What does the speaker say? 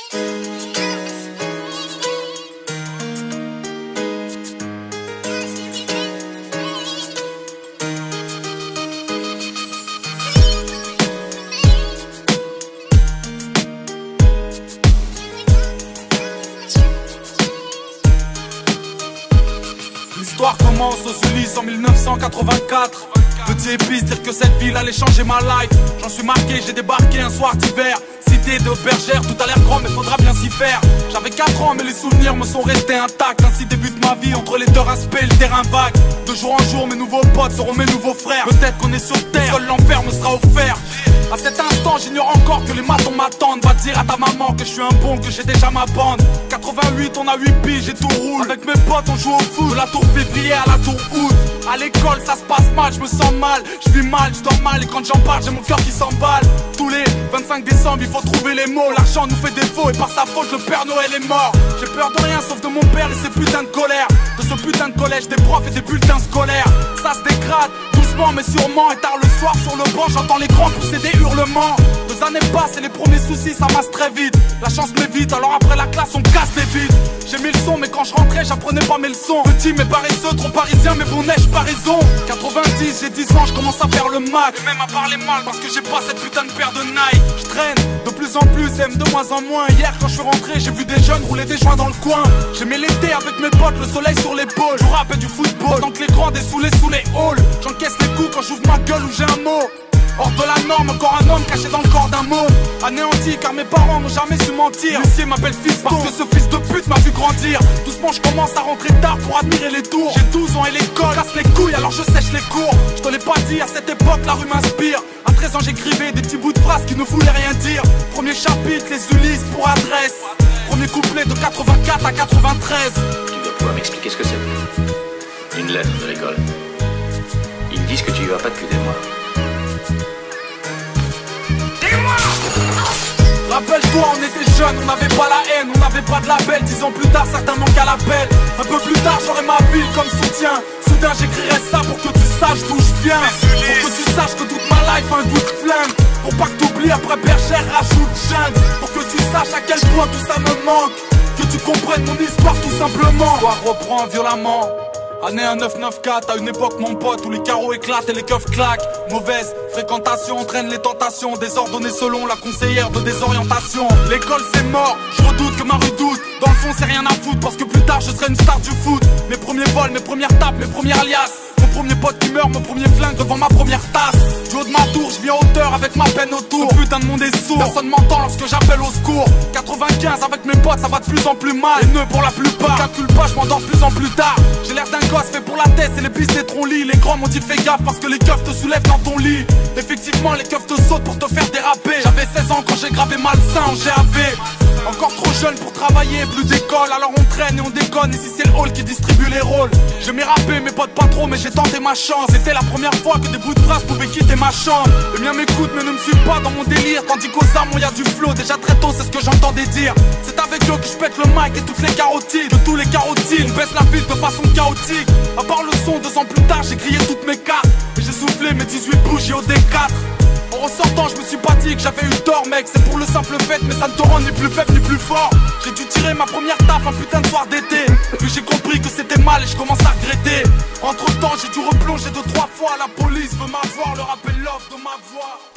L'histoire commence aux Ulysses en 1984. Petit épice, dire que cette ville allait changer ma life. J'en suis marqué, j'ai débarqué un soir d'hiver. Cité de bergère, tout a l'air grand mais faudra bien s'y faire. J'avais 4 ans mais les souvenirs me sont restés intacts. Ainsi débute ma vie entre les deux aspects et le terrain vague. De jour en jour mes nouveaux potes seront mes nouveaux frères. Peut-être qu'on est sur terre, seul l'enfer me sera offert. À cet instant j'ignore encore que les matons m'attendent. Va dire à ta maman que je suis un bon, que j'ai déjà ma bande. 88 on a 8 piges et tout roule. Avec mes potes on joue au foot, de la tour février à la tour août. À l'école ça se passe mal, je me sens mal. Je vis mal, je dors mal et quand j'en parle j'ai mon cœur qui s'emballe. Tous les 25 décembre il faut trouver les mots. L'argent nous fait défaut et par sa faute le Père Noël est mort. J'ai peur de rien sauf de mon père et ses putains de colère. De ce putain de collège, des profs et des bulletins scolaires. Ça se dégrade doucement mais sûrement. Et tard le soir sur le banc j'entends les grands pousser des hurlements. 2 années passent et les premiers soucis ça masse très vite. La chance m'évite alors après la classe on casse les vides. J'ai mis le son mais quand je rentrais j'apprenais pas mes leçons. Petit mais paresseux, trop parisien mais bon neige pas raison. 90 j'ai 10 ans je commence à faire le Mac. Et même à parler mal parce que j'ai pas cette putain de paire de Nike. Je traîne de plus en plus, aime de moins en moins. Hier quand je suis rentré j'ai vu des jeunes rouler des joints dans le coin. J'aimais l'été avec mes potes, le soleil sur l'épaule. Je rappelle du football, tant que les grands dessoulés sous les halls. J'encaisse les coups quand j'ouvre ma gueule ou j'ai un mot. Hors de la norme, encore un homme caché dans le corps d'un môme. Anéanti car mes parents n'ont jamais su mentir. L'huissier m'appelle fiston parce que ce fils de pute m'a vu grandir. Doucement je commence à rentrer tard pour admirer les tours. J'ai 12 ans et l'école casse les couilles alors je sèche les cours. Je te l'ai pas dit, à cette époque la rue m'inspire. À 13 ans j'écrivais des petits bouts de phrases qui ne voulaient rien dire. Premier chapitre, les Ulysses pour adresse. Premier couplet de 84 à 93. Tu dois pouvoir m'expliquer ce que c'est. Une lettre de l'école. Ils me disent que tu y vas pas depuis des mois. Rappelle-toi, on était jeunes, on n'avait pas la haine, on n'avait pas de label. 10 ans plus tard, certains manquent à l'appel. Un peu plus tard, j'aurai ma ville comme soutien. Soudain, j'écrirai ça pour que tu saches d'où je viens. Pour que tu saches que toute ma life a un goût de flingue. Pour pas que t'oublies, après bergère, rajoute jungle. Pour que tu saches à quel point tout ça me manque. Que tu comprennes mon histoire tout simplement. L'histoire reprend violemment. Année 1994, à une époque mon pote où les carreaux éclatent et les keufs claquent. Mauvaise fréquentation entraîne les tentations, désordonnées selon la conseillère de désorientation. L'école c'est mort, je redoute que ma rue doute. Dans le fond c'est rien à foutre parce que plus tard je serai une star du foot. Mes premiers vols, mes premières tapes, mes premières liasses. Mon premier pote qui meurt, mon premier flingue devant ma première tasse. Du haut de ma tour, je viens en hauteur avec ma peine autour. Ce putain de monde est sourd, personne m'entend lorsque j'appelle au secours. 95 avec mes potes, ça va de plus en plus mal. Les nœuds pour la plupart, calcule pas, je m'endors de plus en plus tard. J'ai l'air d'un gosse fait pour la tête et les pistes des troncs-lits. Les grands m'ont dit fais gaffe parce que les keufs te soulèvent dans ton lit. Effectivement les keufs te sautent pour te faire déraper. J'avais 16 ans quand j'ai gravé malsain en GAV. Encore trop jeune pour travailler, plus d'école. Alors on traîne et on déconne. Et si c'est le hall qui distribue les rôles. J'aimais rapper, mes potes pas trop, mais j'ai tenté ma chance. C'était la première fois que des bouts de phrases pouvaient quitter ma chambre. Les miens m'écoutent mais ne me suivent pas dans mon délire. Tandis qu'aux armes y a du flow, déjà très tôt c'est ce que j'entendais dire. C'est avec eux que je pète le mic et toutes les carotides. De tous les carotides, on baisse la ville de façon chaotique. À part le son, 2 ans plus tard j'ai grillé toutes mes cartes. Et j'ai soufflé mes 18 bougies au D4. En ressortant je me suis pas dit que j'avais eu tort mec. C'est pour le simple fait mais ça ne te rend ni plus faible ni plus fort. J'ai dû tirer ma première taf un putain de soir d'été. Puis j'ai compris que c'était mal et je commence à regretter. Entre temps j'ai dû replonger 2-3 fois. La police veut m'avoir, leur appel l'offre de ma voix.